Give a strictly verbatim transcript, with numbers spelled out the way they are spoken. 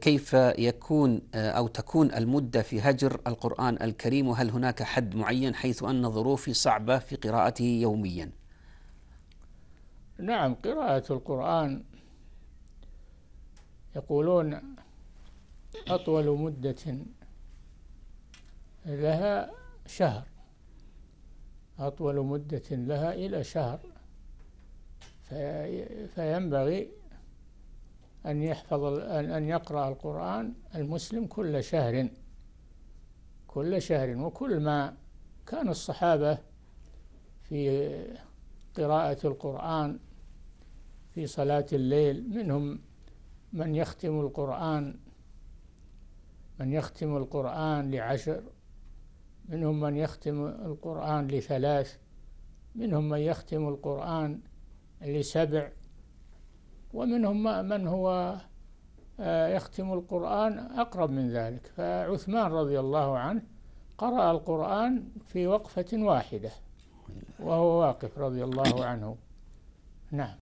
كيف يكون أو تكون المدة في هجر القرآن الكريم، وهل هناك حد معين حيث أن ظروفي صعبة في قراءته يوميا؟ نعم، قراءة القرآن يقولون أطول مدة لها شهر، أطول مدة لها إلى شهر. فينبغي أن يحفظ أن يقرأ القرآن المسلم كل شهر كل شهر وكل ما كان الصحابة في قراءة القرآن في صلاة الليل، منهم من يختم القرآن من يختم القرآن لعشر، منهم من يختم القرآن لثلاث، منهم من يختم القرآن لسبع، ومنهم من هو يختم القرآن أقرب من ذلك. فعثمان رضي الله عنه قرأ القرآن في وقفة واحدة وهو واقف رضي الله عنه. نعم.